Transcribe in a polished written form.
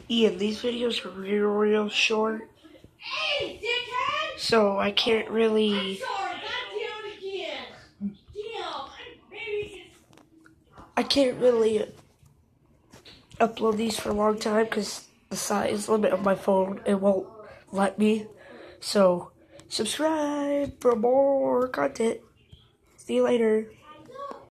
Ian, these videos are real short, so I can't really upload these for a long time because the size limit of my phone, it won't let me. So subscribe for more content. See you later.